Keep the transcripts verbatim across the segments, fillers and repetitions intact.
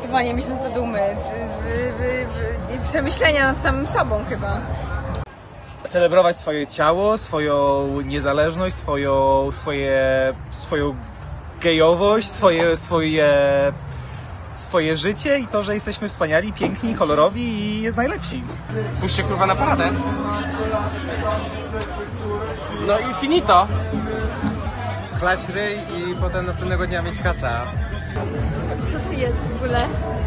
zdecydowanie miesiąc zadumy, czy przemyślenia nad samym sobą chyba. Celebrować swoje ciało, swoją niezależność, swoją, swoje, swoją gejowość, swoje, swoje, swoje życie i to, że jesteśmy wspaniali, piękni, kolorowi i jest najlepsi. Puść się kurwa na paradę. No i finito. Schlać ryj i potem następnego dnia mieć kaca. Co to jest w ogóle?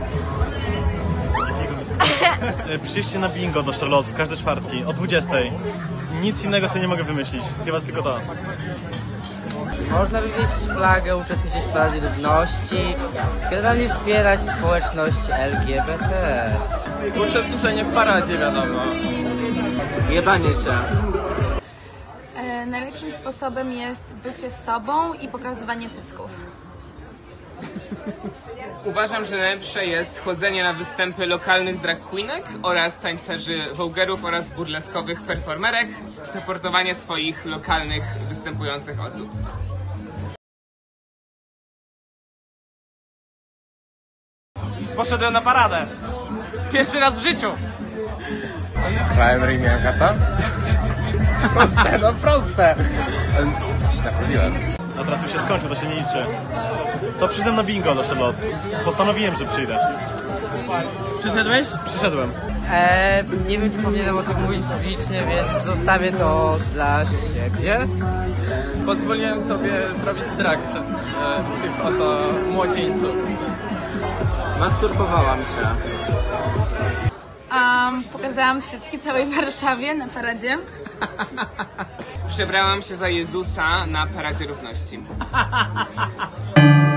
Przyjście na bingo do Charlotte w każde czwartki o dwudziestej. Nic innego sobie nie mogę wymyślić, chyba tylko to. Można wywiesić flagę, uczestniczyć w Paradzie Równości, generalnie wspierać społeczność L G B T. Uczestniczenie w paradzie, wiadomo. Jebanie się. E, najlepszym sposobem jest bycie sobą i pokazywanie cycków. Uważam, że najlepsze jest chodzenie na występy lokalnych drag queenek oraz tańcerzy voguerów oraz burleskowych performerek, supportowanie swoich lokalnych występujących osób. Poszedłem na paradę. Pierwszy raz w życiu. Schlałem ryj, miałem kaca? Proste, no proste. Ale się naprawiłem. A teraz już się skończył, to się nie liczy. To przyjdę na bingo do Charlotte. Postanowiłem, że przyjdę. Przyszedłeś? Przyszedłem. Eee, nie wiem, czy powinienem o tym mówić publicznie, więc zostawię to dla siebie. Pozwoliłem sobie zrobić drag przez e, tych oto młodzieńców. Masturbowałam się. Um, pokazałam cycki całej Warszawie na paradzie. Przebrałam się za Jezusa na Paradzie Równości.